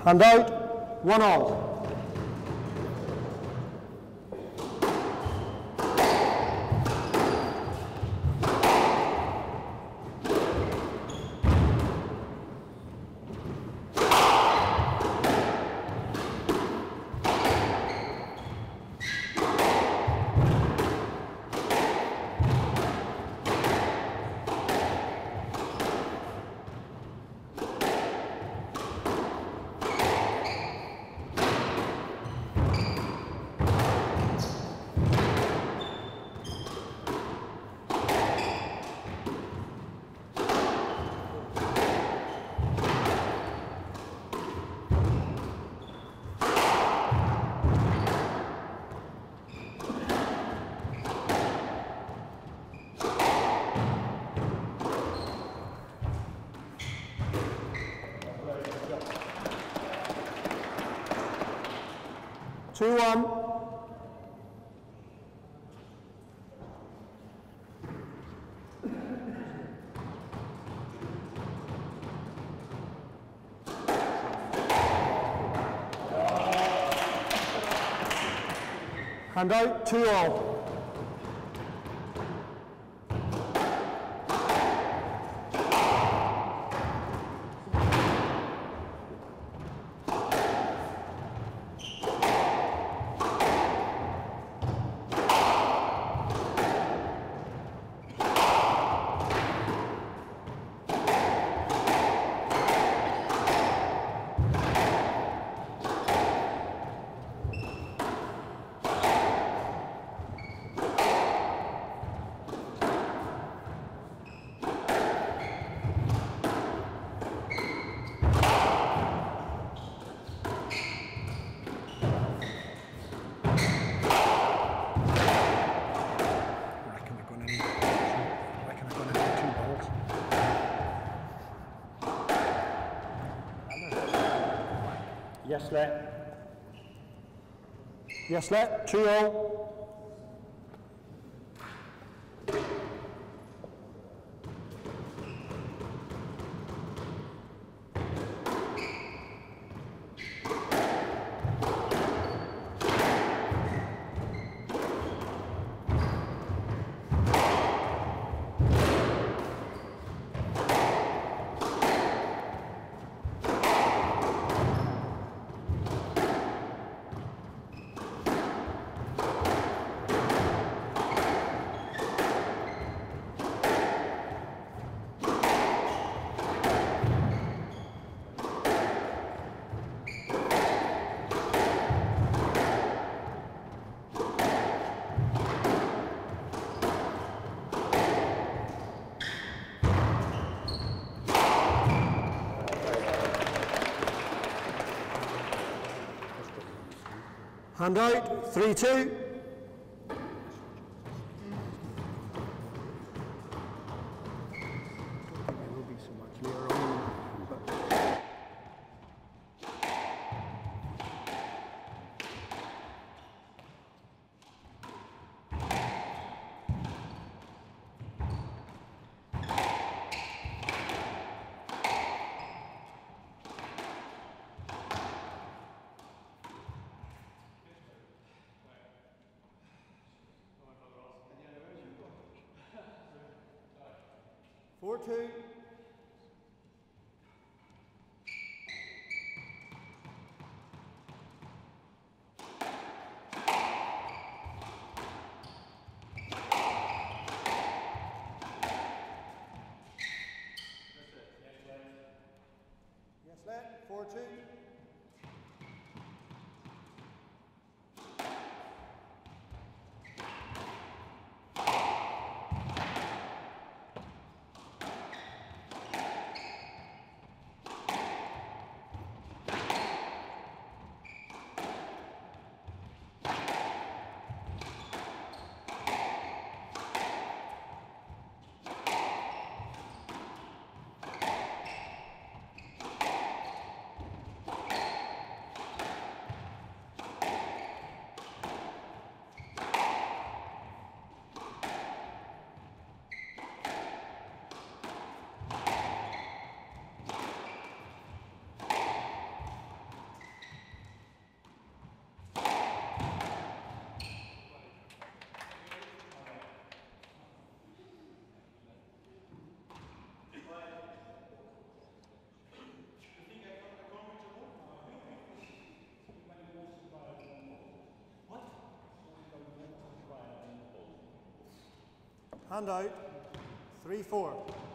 Hand out, 1-all. Two, 1. Hand out, 2-all. Yes, let. Yes, let. 2-all. Hand out, 3-2. Four, 2. Yes, let. 4-2. Hand out. 3-4.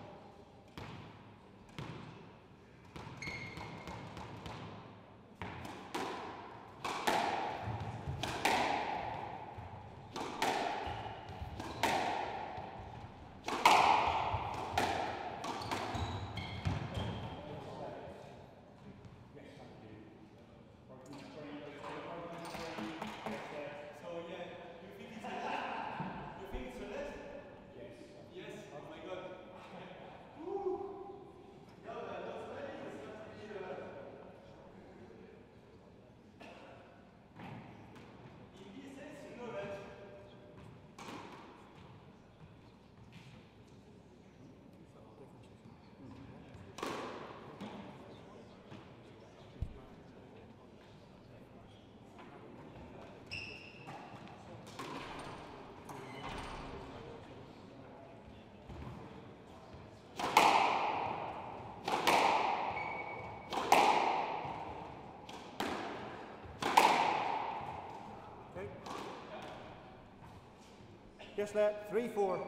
Yes, let. 3-4.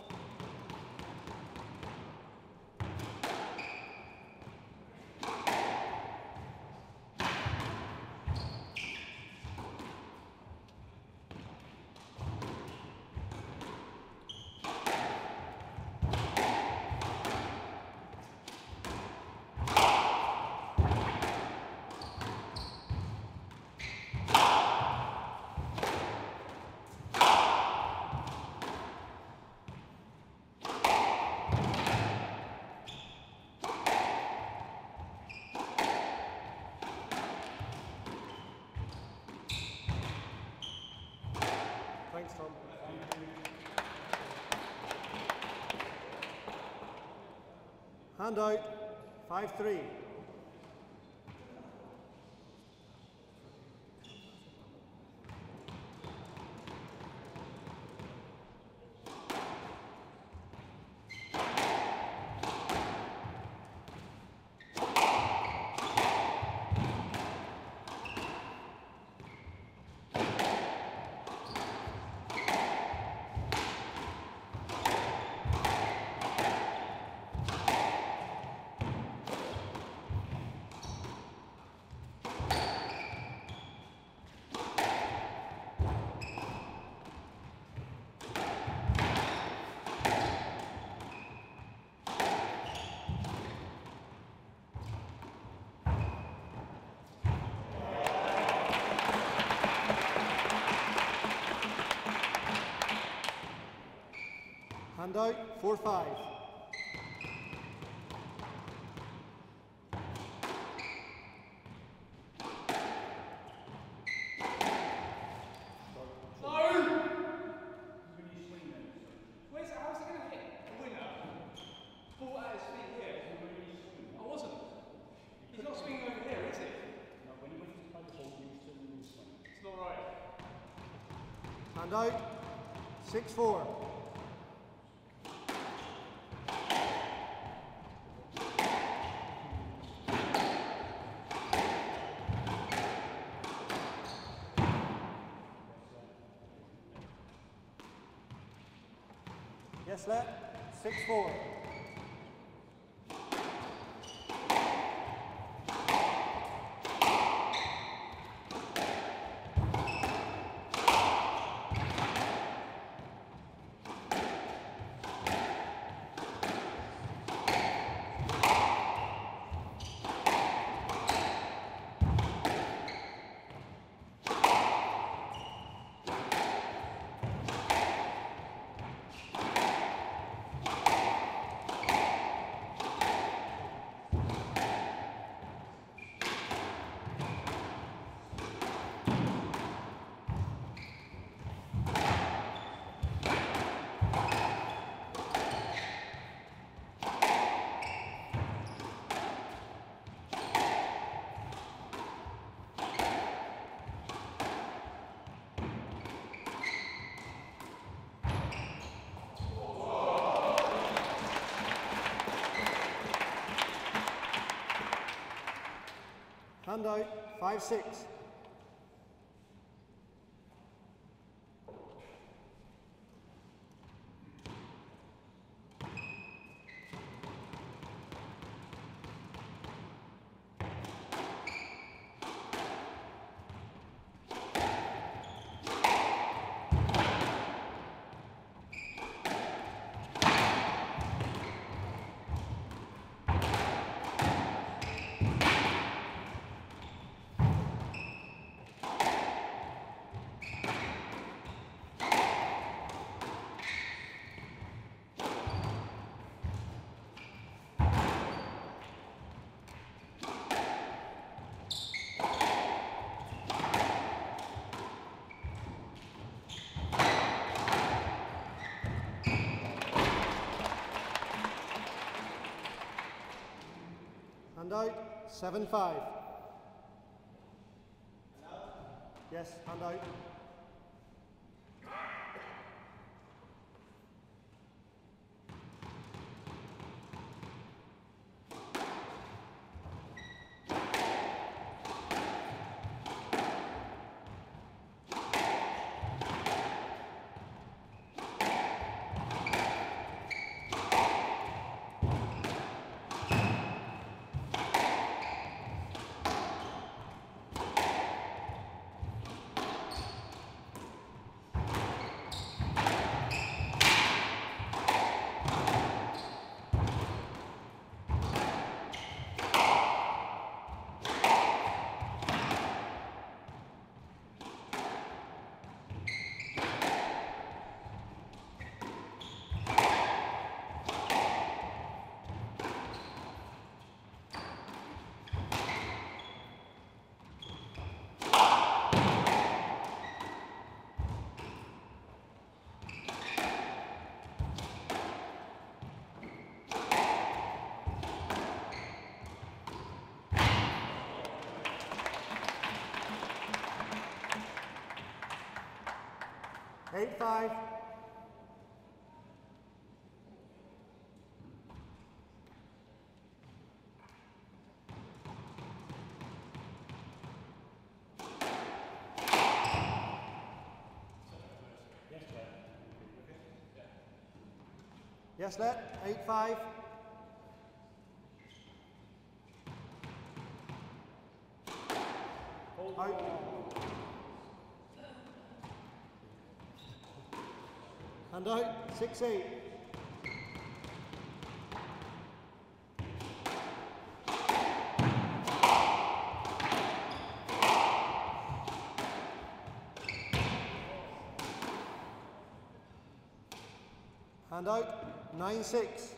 Thanks, Tom. Hand out. 5-3. Hand out. 4-5. Hand out. 6-4. Yes, let. 6-4. Hand out. 5-6. out, 7-5. Yes, hand out. Eight, 5. Yes, let. 8-5. Out. Hand out, 6-8. Hand out, 9-6.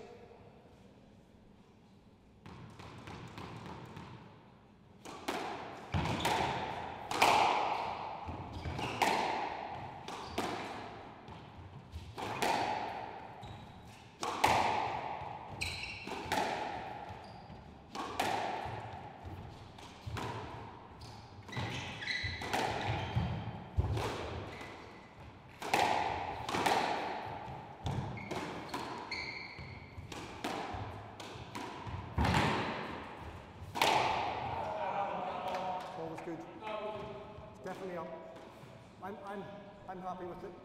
Always good. It's definitely up. I'm happy with it.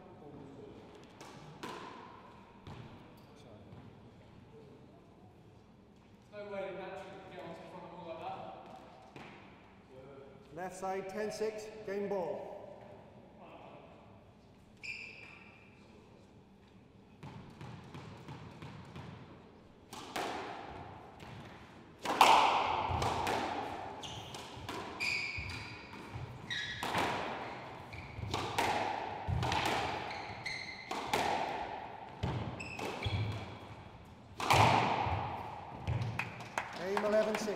No way to naturally get onto the front wall like that. Left side, 10-6, game ball. Game 11-6.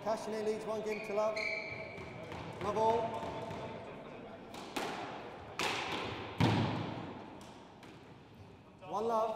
Kashane leads 1 game to love. Love all. One love.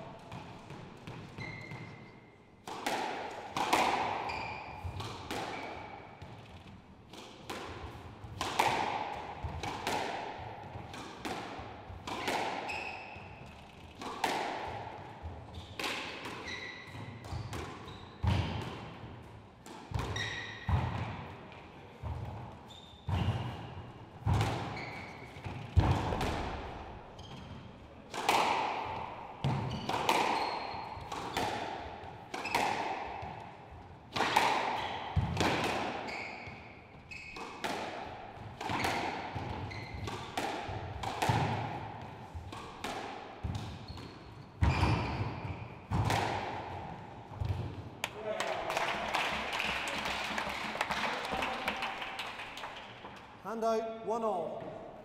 Hand out, 1-all.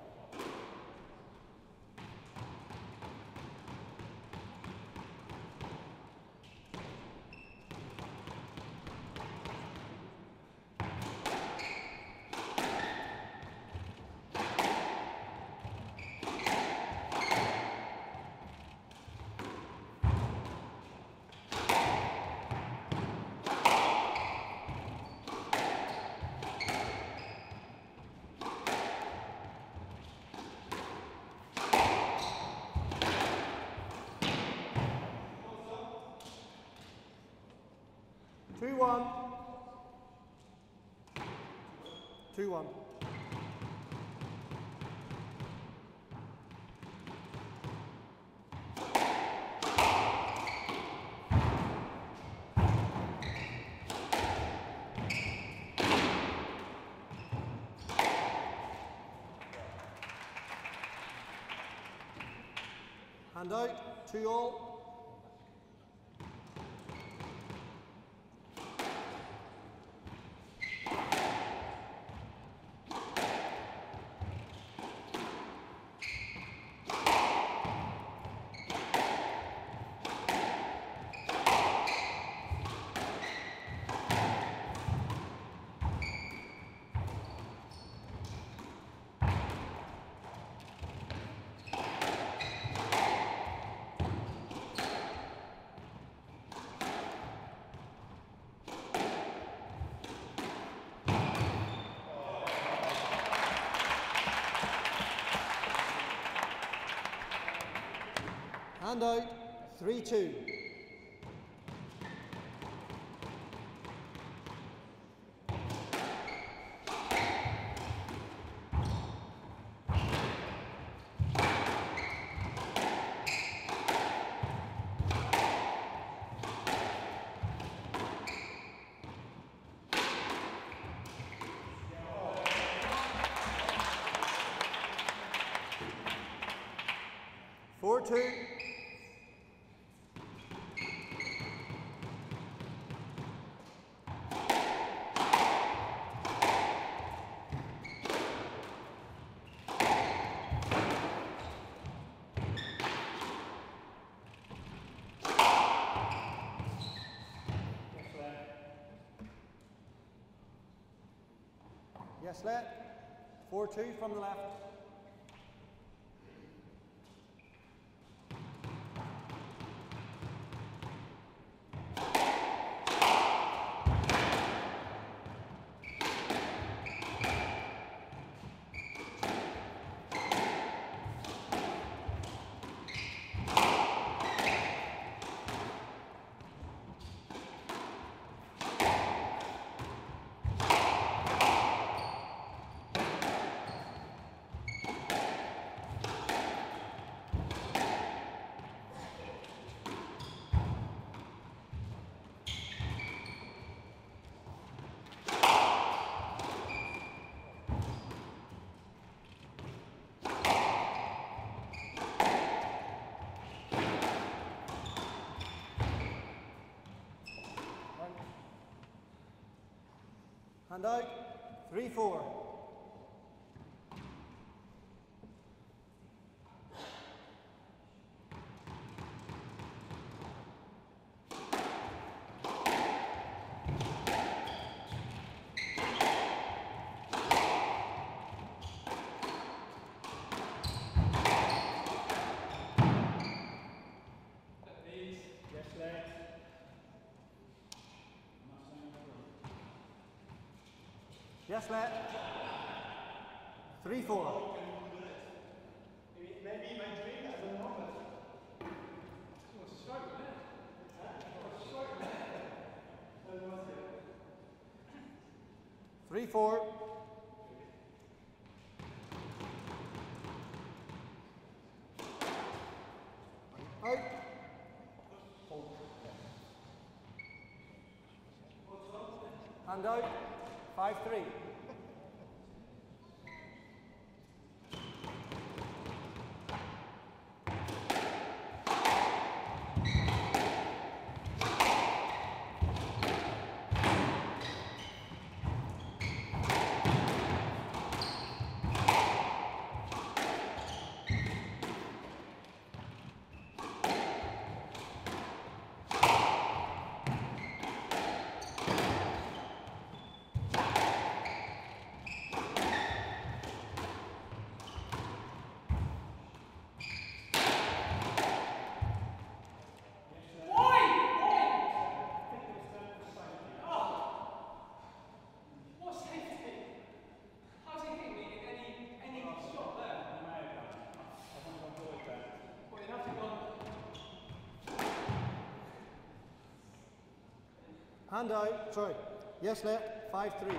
Two, 1. 2-1. Hand out, 2-all. Hand out, 3-2. Four, 2. Yes, let. 4-2 from the left. Hand out, 3-4. Just let. 3-4. Maybe my dream, I don't know, but... What's the stroke, isn't it? What's the stroke, isn't it? 3-4. Out. Hand out. 5-3. Hand out, sorry. Yes, let. 5-3.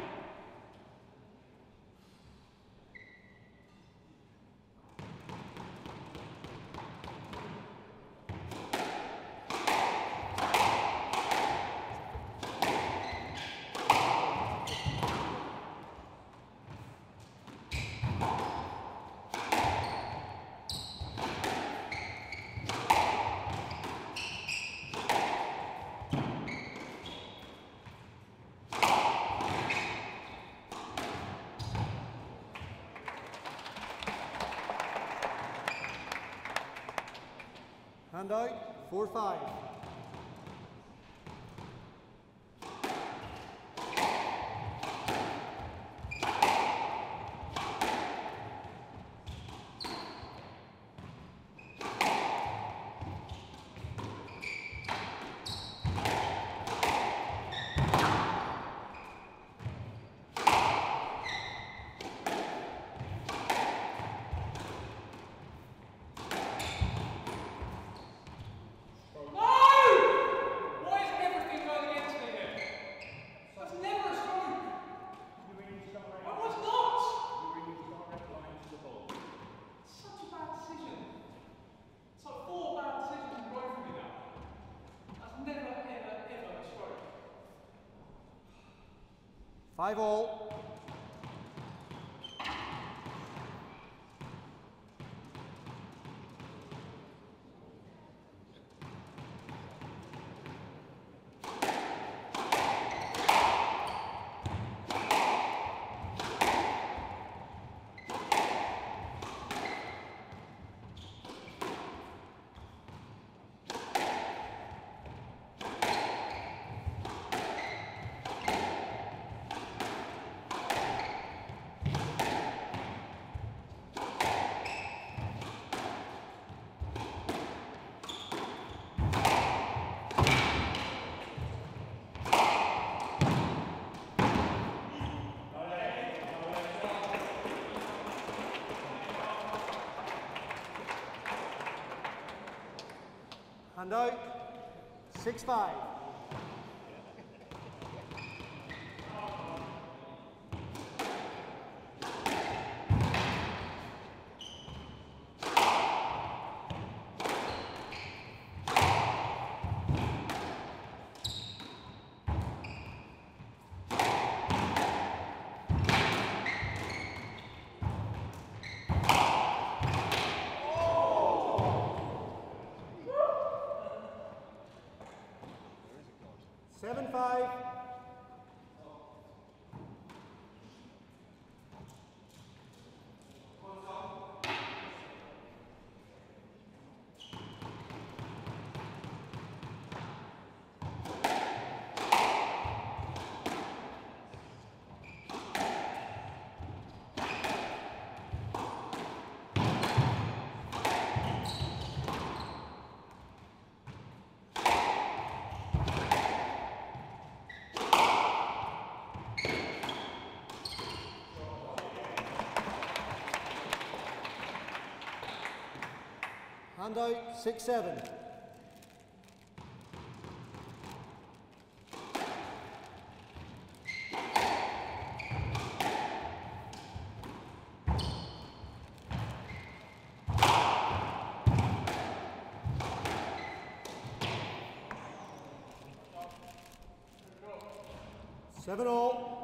Hand out, 4-5. Five all. Hand out, 6-5. Seven, 5. Hand out, 6-7. Seven all.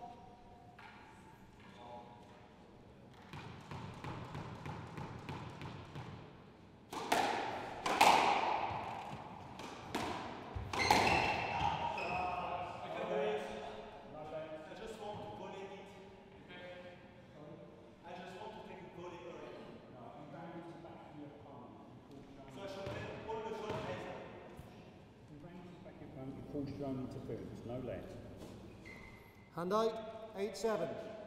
Forced your own interference, no less. Hand out, 8-7.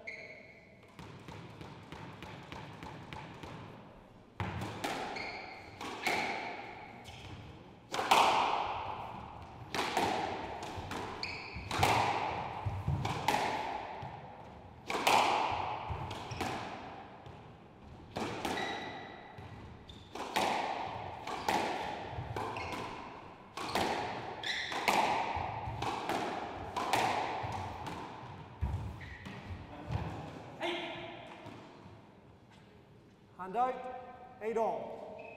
Hand out, 8 all.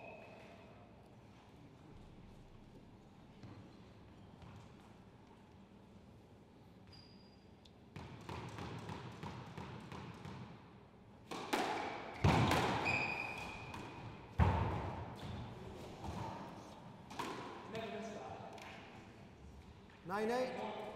Never miss that. 9-8.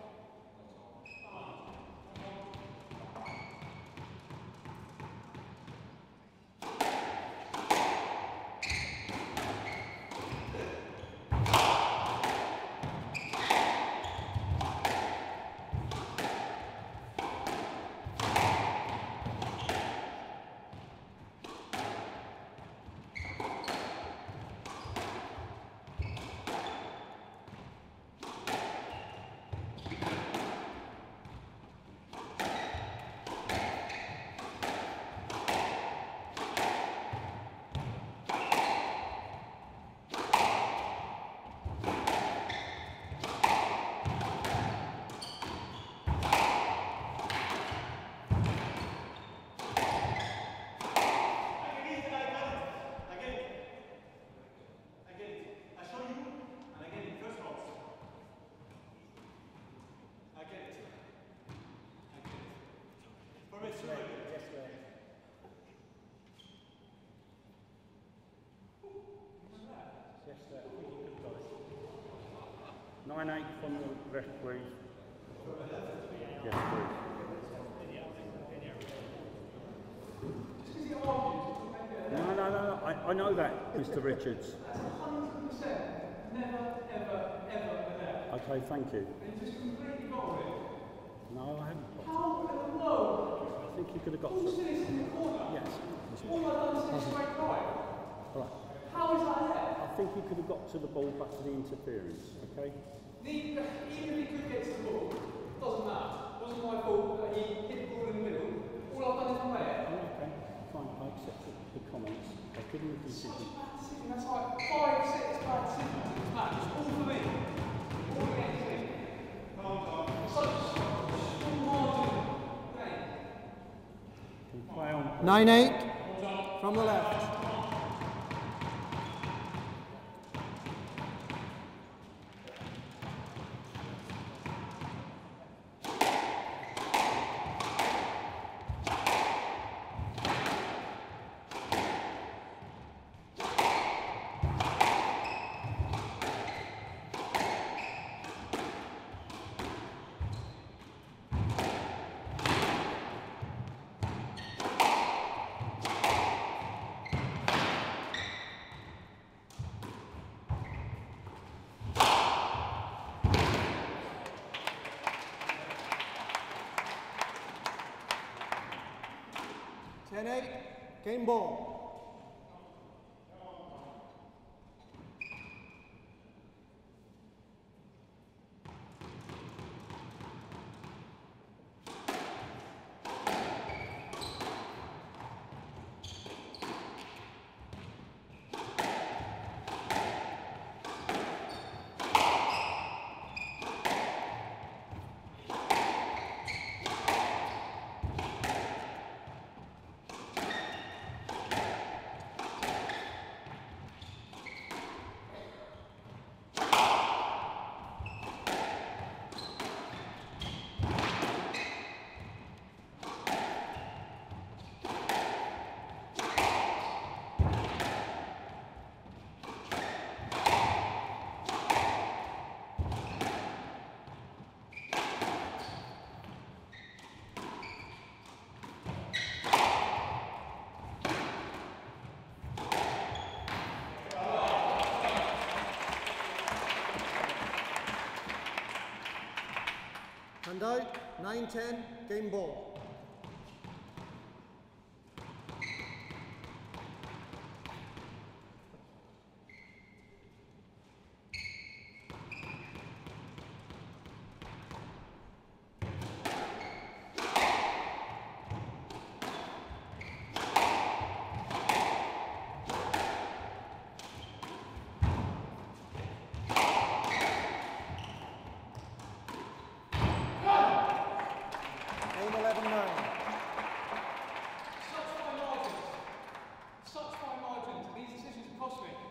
Yes, sir. I think you could have got it. 9-8 from the referee. Yes, please. No. I know that, Mr. Richards. That's 100%. Never, ever, ever there. Okay, thank you. And just completely got with it. No, I haven't. How in the world? I think you could have got All some. this in the corner. Yes. All I've done is say straight right. All right. How is that there? I think you could have got to the ball back to the interference, okay? Even if he could get to the ball, doesn't matter. It wasn't my fault that he hit the ball in the middle. All I've done is play it. Okay, fine. I accept the comments. I've given the Such decision. a bad decision. That's like 5, 6 bad decisions in this match. It's all for me. All against me. Such a small margin. Game. Can play on. 9-8 from the left. Game ball. Hand out, 9-10, game ball. Game 11-9. Such fine margins, and these decisions have cost me.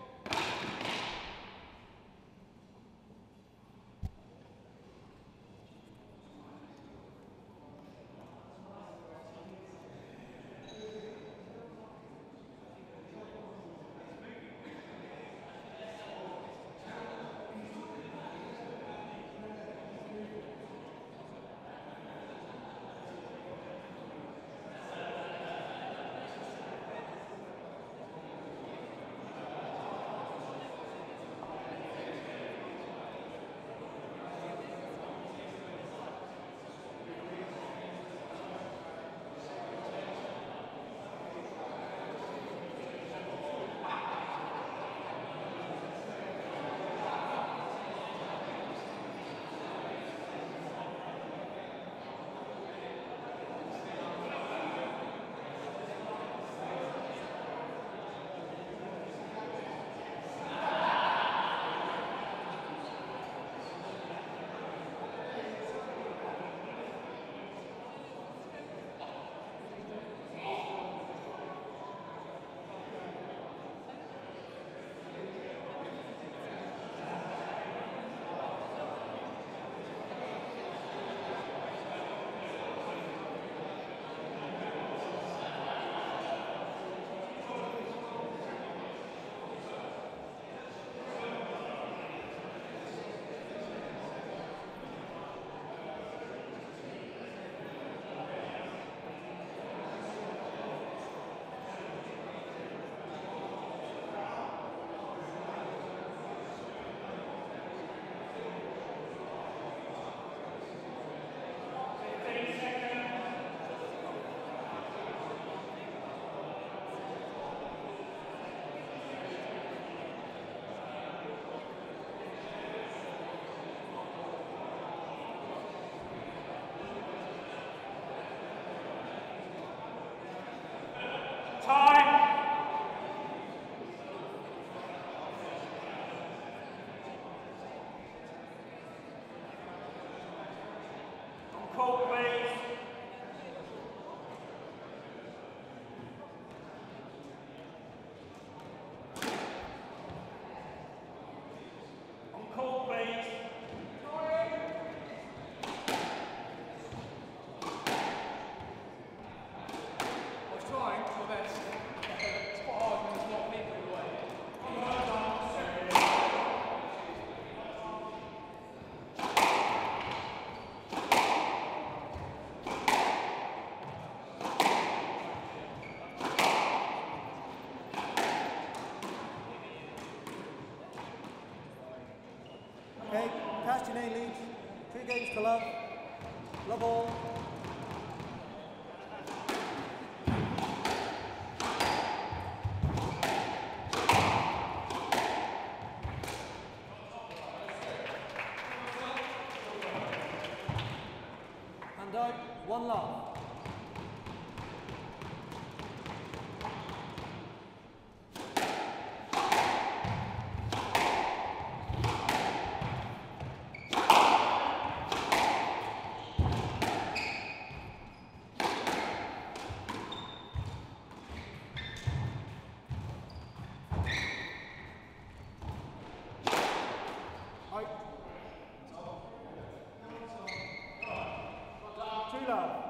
Call, please. On call, please. I was trying my best. It's quite hard when there's not people in the way. Okay, Castinay leads. 3 games to love. Love all. Hand out, 1 love. Out. 2 love.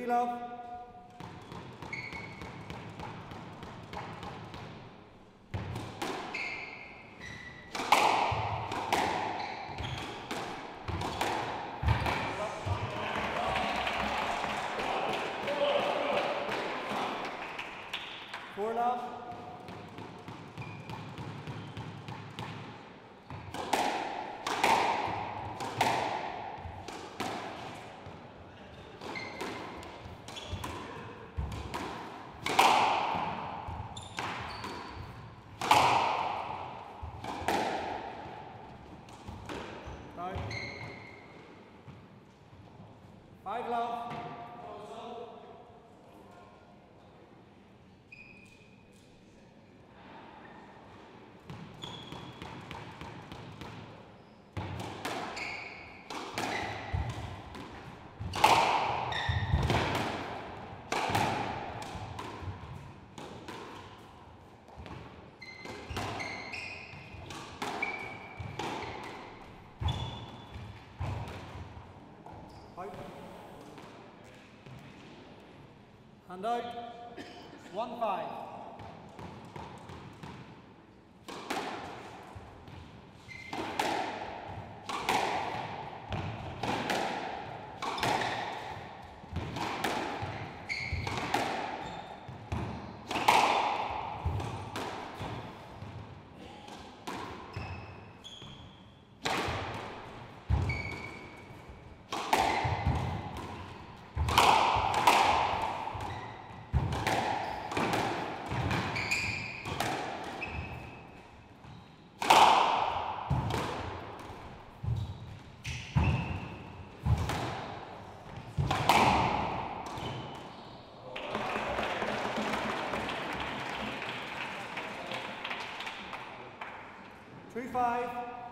3 love. Four love. Down. 5 love. Out. Hand out. 1-5. Three, 5.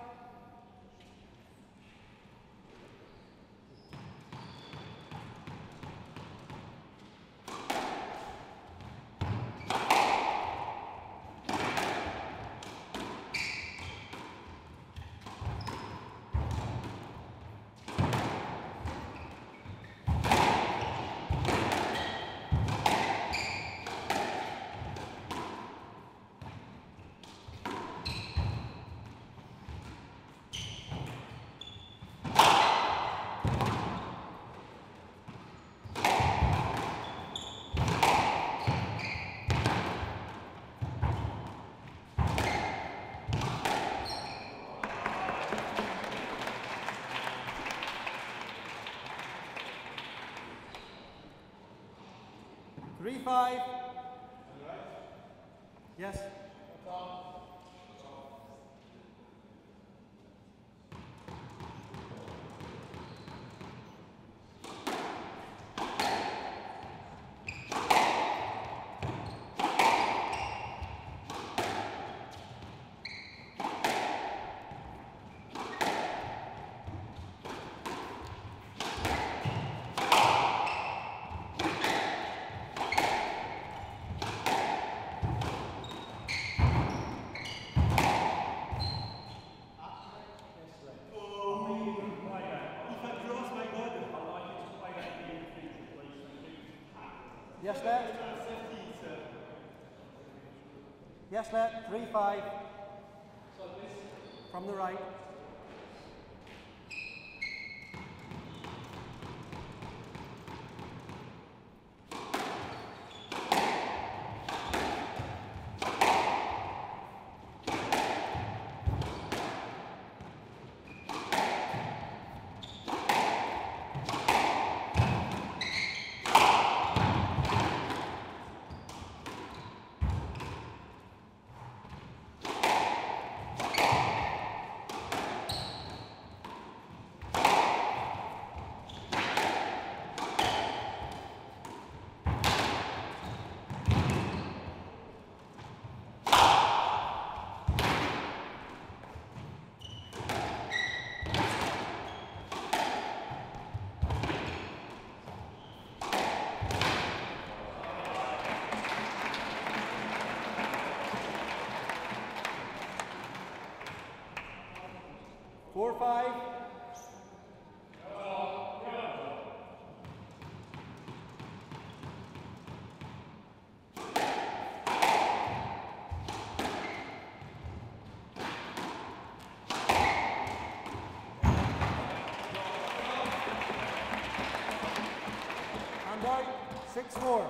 Three, 5. Yes. Yes, left. Yes, left. 3, 5. From the right. And out. 6-4.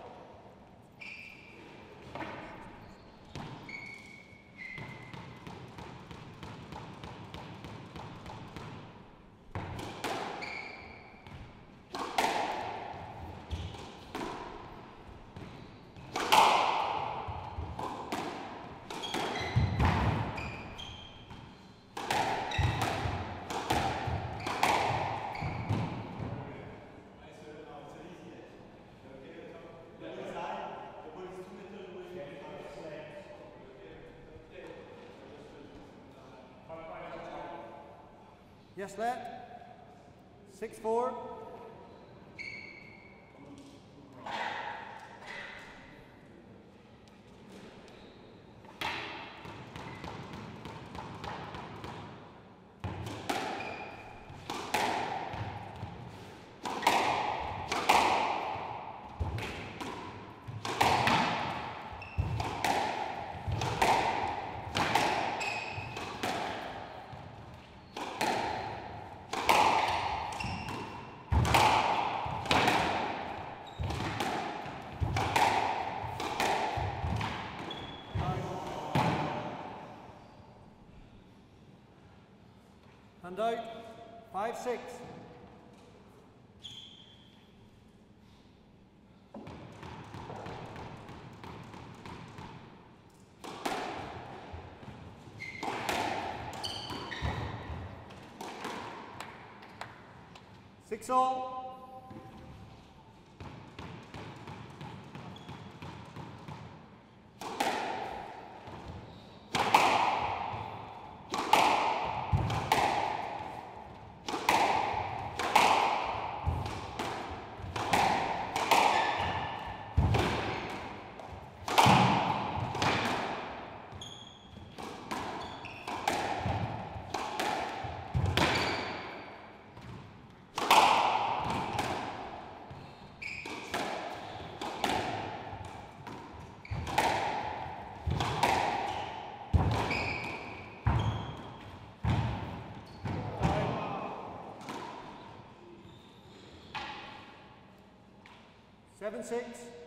Yes, let. 6-4. And out. 5-6. Six all. Seven, 6.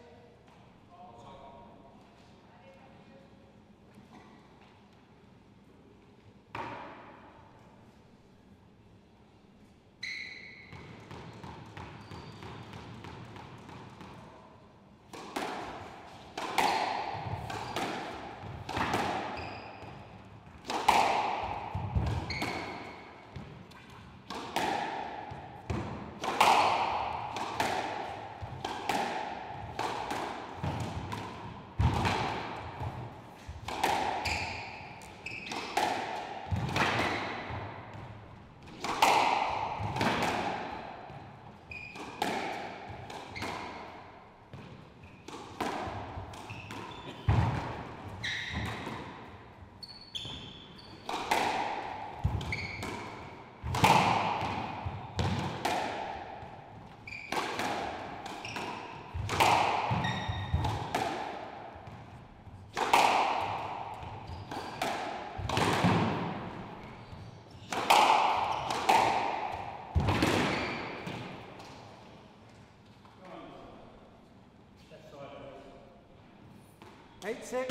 Eight, 6.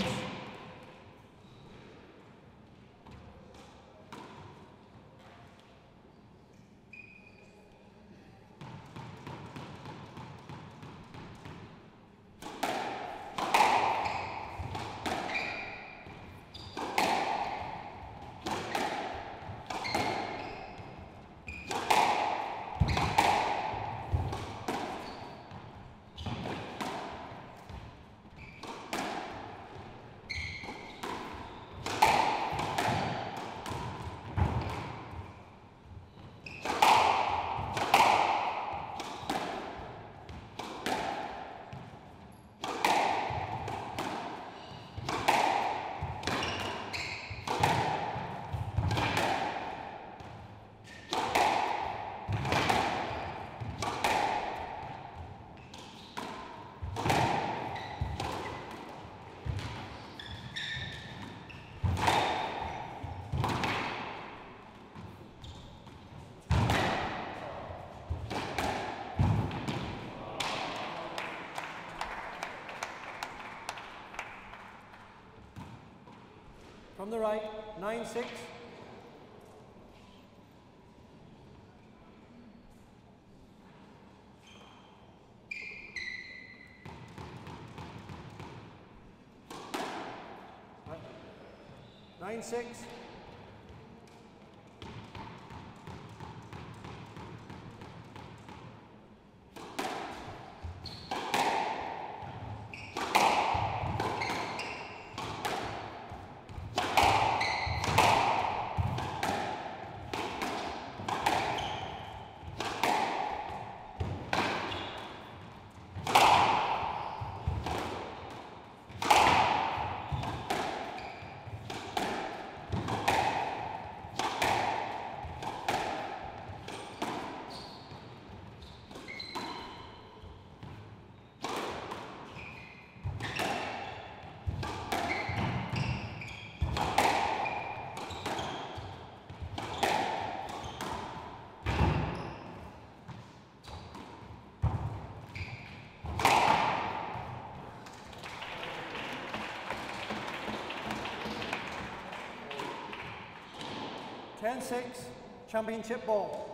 From the right, 9-6. Nine, 6. Ten, 6, championship ball.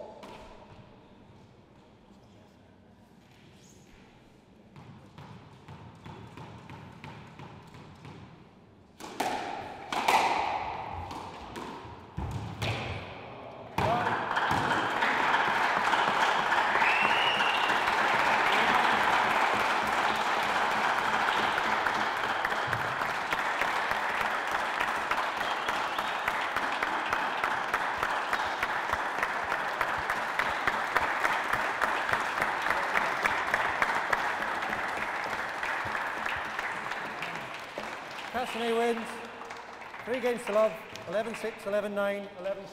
Castanet wins. 3 games to love. 11-6, 11-9, 11-6.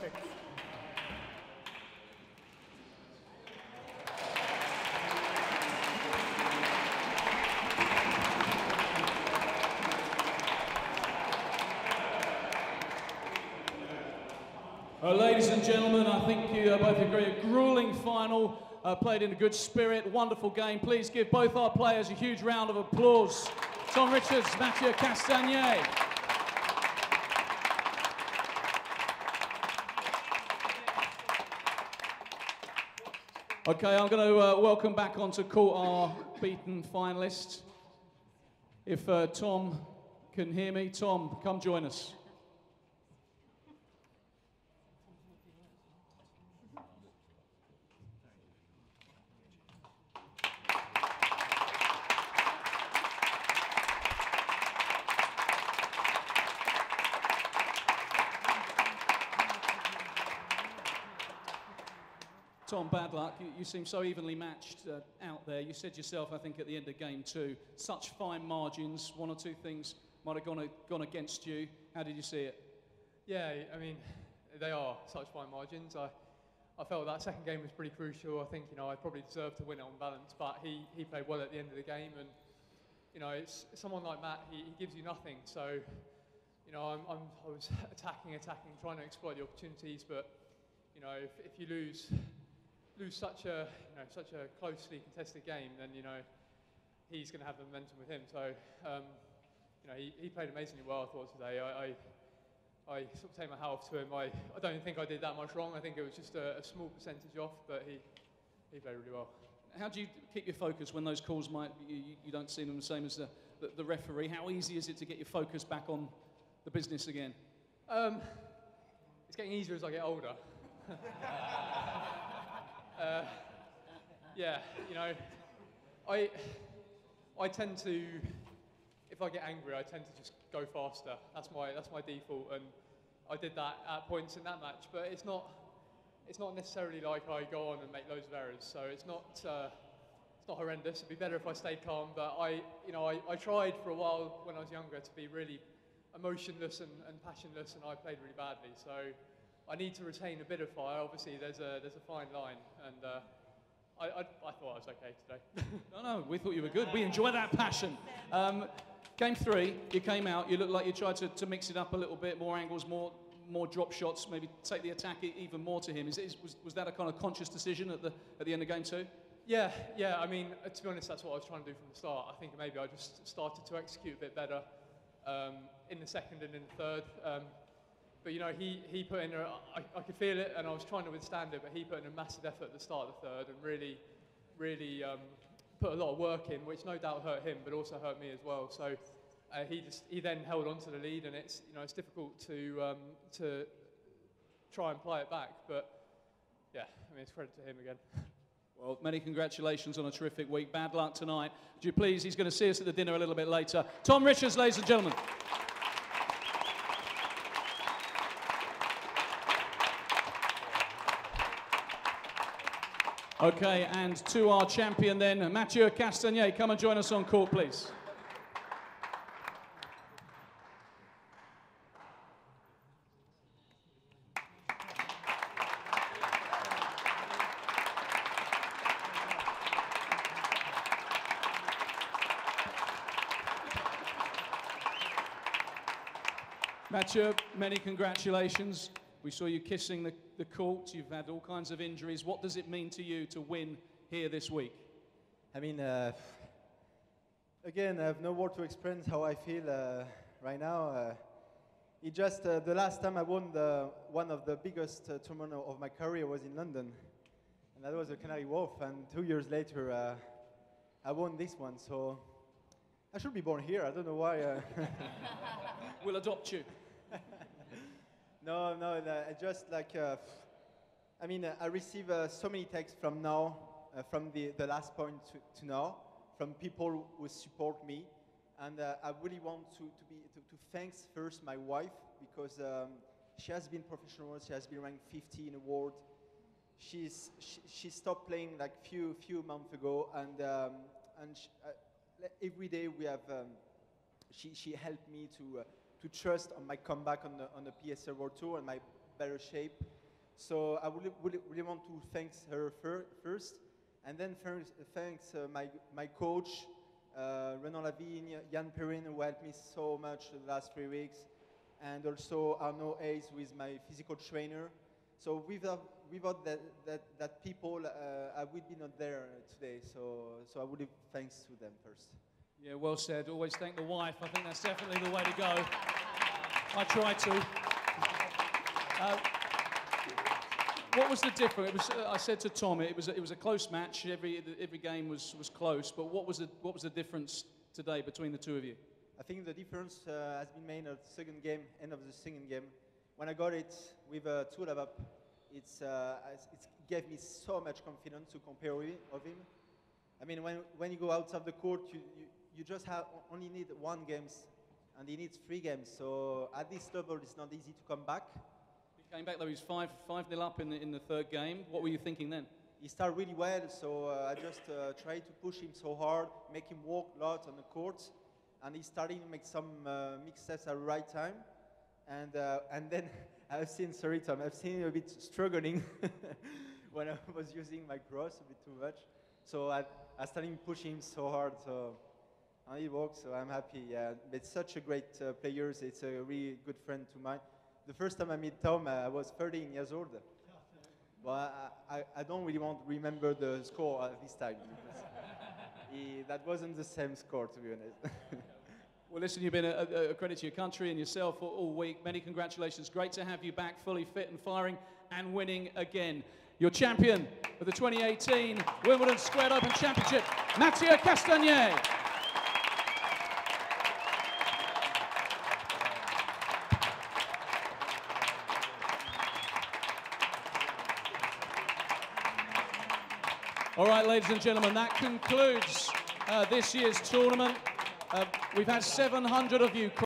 Ladies and gentlemen, I think you both agree, a gruelling final, played in a good spirit, wonderful game. Please give both our players a huge round of applause. Tom Richards, Mathieu Castagnet. Okay, I'm going to welcome back onto court our beaten finalists. If Tom can hear me, Tom, come join us. Tom, bad luck. You seem so evenly matched out there. You said yourself, I think, at the end of game 2, such fine margins. 1 or 2 things might have gone against you. How did you see it? Yeah, I mean, they are such fine margins. I felt that second game was pretty crucial. I think, you know, I probably deserved to win it on balance, but he played well at the end of the game, and you know, it's someone like Matt. He gives you nothing. So, you know, I was attacking, trying to exploit the opportunities, but you know, if you lose such a closely contested game, then you know he's going to have the momentum with him. So you know, he played amazingly well, I thought, today. I sort of take my hat off to him. I don't think I did that much wrong. I think it was just a small percentage off, but he played really well. How do you keep your focus when those calls you don't see them the same as the referee? How easy is it to get your focus back on the business again? It's getting easier as I get older. Yeah, you know, I tend to, if I get angry, I tend to just go faster. That's my default, and I did that at points in that match. But it's not necessarily like I go on and make loads of errors. So it's not horrendous. It'd be better if I stayed calm. But I tried for a while when I was younger to be really emotionless and passionless, and I played really badly. So I need to retain a bit of fire. Obviously, there's a fine line, and I thought I was okay today. No, we thought you were good. We enjoy that passion. Game 3, you came out. You looked like you tried to mix it up a little bit, more angles, more drop shots, maybe take the attack even more to him. Was that a kind of conscious decision at the end of game 2? Yeah. I mean, to be honest, that's what I was trying to do from the start. I think maybe I just started to execute a bit better in the second and in the third. But you know, he put in I could feel it, and I was trying to withstand it, but he put in a massive effort at the start of the third, and really put a lot of work in, which no doubt hurt him, but also hurt me as well. So he then held on to the lead, and it's difficult to try and play it back. But yeah, I mean, it's credit to him again. Well, many congratulations on a terrific week. Bad luck tonight. Would you please, he's going to see us at the dinner a little bit later. Tom Richards, ladies and gentlemen. Okay, and to our champion then, Mathieu Castagnet. Come and join us on court, please. Mathieu, many congratulations. We saw you kissing the court. You've had all kinds of injuries. What does it mean to you to win here this week? I mean, again, I have no word to explain how I feel right now. It just the last time I won one of the biggest tournaments of my career was in London, and that was the Canary Wharf. And 2 years later, I won this one. So I should be born here. I don't know why. We'll adopt you. No, I just like, I mean, I receive so many texts from now, from the last point to now, from people who support me. And I really want to thank first my wife, because she has been professional, she has been ranked 50 in a world. She stopped playing like few months ago, and every day we have, she helped me to trust on my comeback on the PSL World Tour and my better shape. So I really want to thank her first, and then thanks my coach, Renan Lavigne, Jan Perrin, who helped me so much the last 3 weeks, and also Arnaud Hayes, who is my physical trainer. So without that people, I would be not there today. So I would give thanks to them first. Yeah, well said. Always thank the wife. I think that's definitely the way to go. I try to. What was the difference? I said to Tom, it was a close match. Every game was close. But what was the difference today between the two of you? I think the difference has been made at the second game, end of the second game. When I got it with 2 love up, it gave me so much confidence to compare with him. I mean, when you go outside the court, you just only need 1 game, and he needs 3 games. So at this level, it's not easy to come back. He came back though. He was 5-0 up in the third game. What were you thinking then? He started really well, so I just tried to push him so hard, make him walk a lot on the court, and he's starting to make some mixed steps at the right time. And then I've seen, sorry Tom, I've seen him a bit struggling when I was using my cross a bit too much. So I started pushing him so hard. And he walks, so I'm happy. Yeah, it's such a great player. It's a really good friend to mine. The first time I met Tom, I was 13 years old. But I don't really want to remember the score at this time. That wasn't the same score, to be honest. Well, listen, you've been a credit to your country and yourself all week. Many congratulations. Great to have you back, fully fit and firing and winning again. Your champion of the 2018 Wimbledon Squared Open Championship, Mathieu Castagnet. All right, ladies and gentlemen, that concludes this year's tournament. We've had 700 of you